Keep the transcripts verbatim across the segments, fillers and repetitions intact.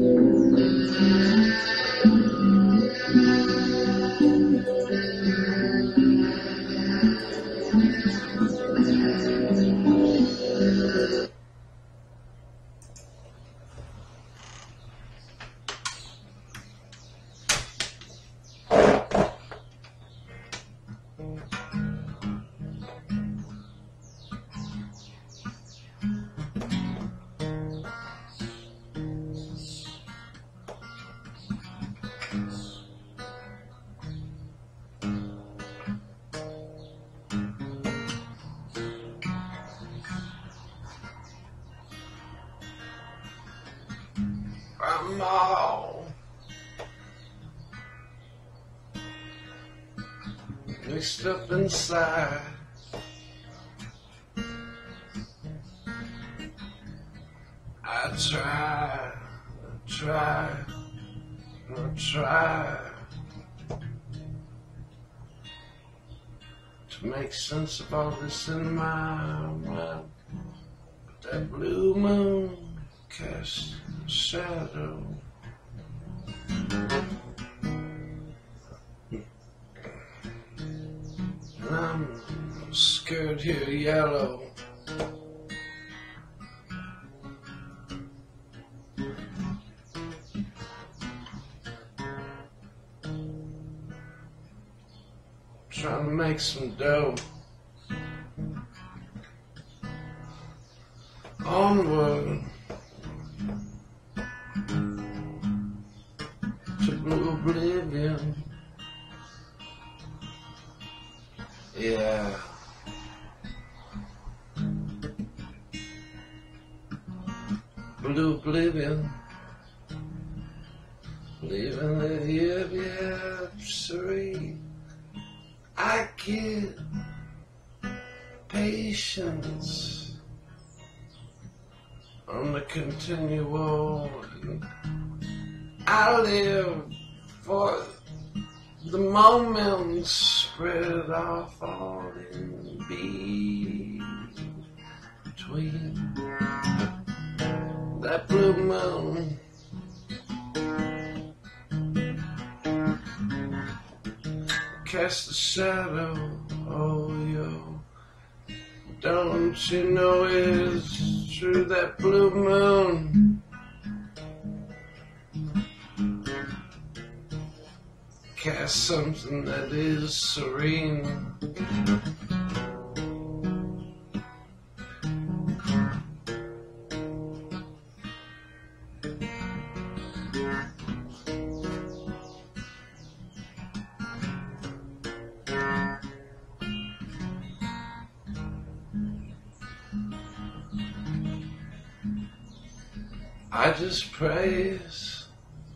I'm all mixed up inside. I try, I try, I try to make sense of all this in my mind, but that blue moon casts a shadow. And I'm scared here yellow. Trying to make some dough. Onward to blue oblivion. Yeah. Blue oblivion. Leaving the yip yip serene. I get patience on the continual. I live for the moments spread off all in between. That blue moon cast a shadow, oh yo. Don't you know it's true, that blue moon cast something that is serene. I just praise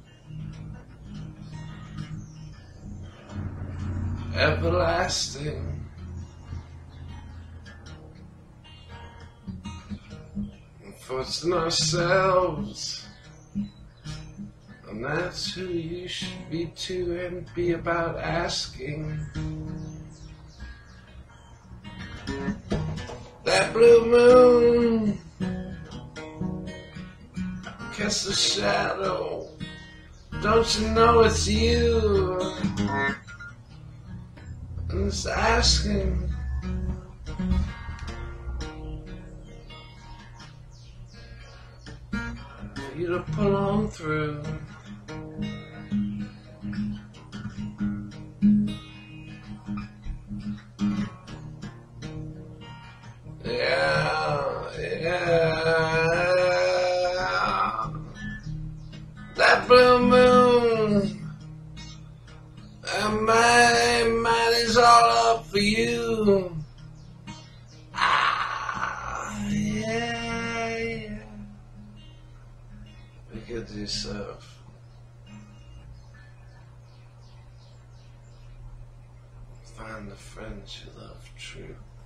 everlasting for it's in ourselves, and that's who you should be too, and be about asking. That blue moon cast a shadow. Don't you know it's you? And it's asking. For you to pull on through. Yeah, yeah. That blue moon, and my mind is all up for you. Ah, yeah, yeah. Be good to yourself. Find the friends you love true.